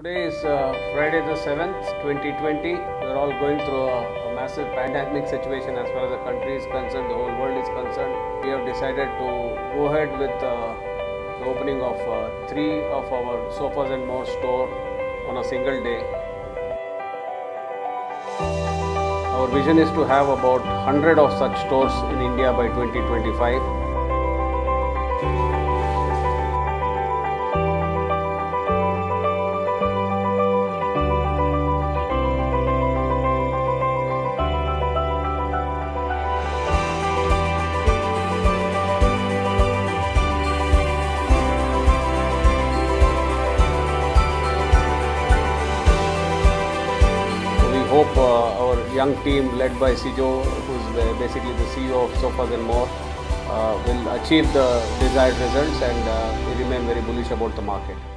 Today is Friday the 7th, 2020. We're all going through a massive pandemic situation as far as the country is concerned, the whole world is concerned. We have decided to go ahead with the opening of 3 of our Sofas and More store on a single day. Our vision is to have about 100 of such stores in India by 2025. Hope our young team led by Sijo, who's basically the CEO of Sofas and More, will achieve the desired results, and we remain very bullish about the market.